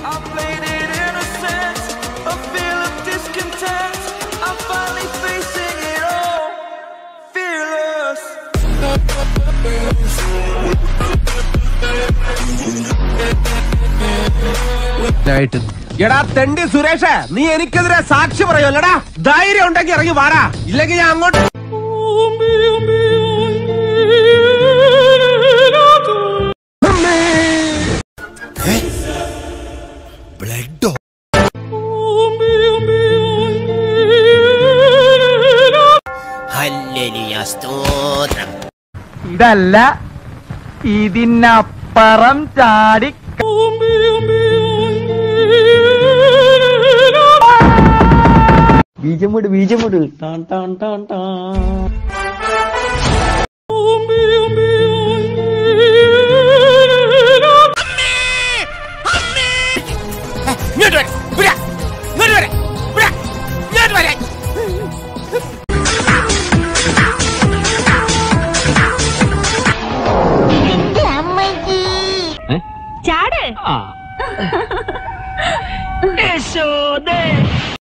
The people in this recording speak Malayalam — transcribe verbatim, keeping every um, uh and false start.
I played it innocent, a feel of discontent. I'm finally facing it all, fearless. എടാ തെണ്ടി സുരേഷ്, നീ എനിക്കെതിരെ സാക്ഷി പറയുമല്ലടാ. ധൈര്യം ഉണ്ടെങ്കിൽ ഇറങ്ങി വാടാ, ഇല്ലെങ്കിൽ ഞാൻ അങ്ങോട്ട്. ഇതല്ല, ഇതിനപ്പുറം ചാടി ബീജമുട് ബീജമുട് ടാൻ ടാൻ ടാൻ ടാൻ. ചാട്.